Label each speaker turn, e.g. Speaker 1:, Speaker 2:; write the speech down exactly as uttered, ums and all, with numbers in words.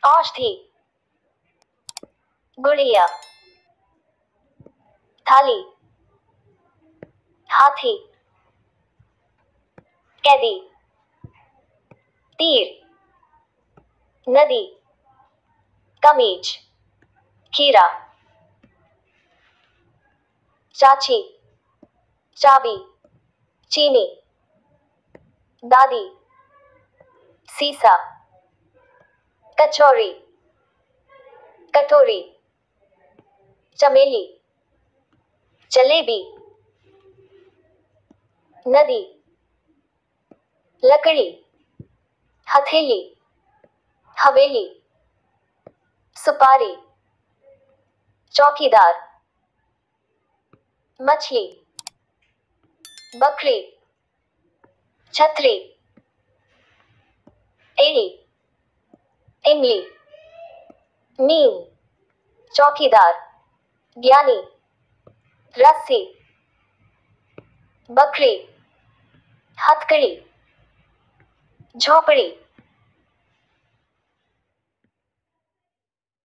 Speaker 1: औषधि, गुड़िया, थाली, हाथी, कैदी, तीर, नदी, कमीज, खीरा, चाची, चाबी, चीनी, दादी, सीसा, कचौरी, कटोरी, चमेली, जलेबी, नदी, लकड़ी, हथेली, हवेली, सुपारी, चौकीदार, मछली, बकरी, छतरी, एड़ी, इमली, नीम, चौकीदार, ज्ञानी, रस्सी, बकरी, हथकड़ी, झोपड़ी।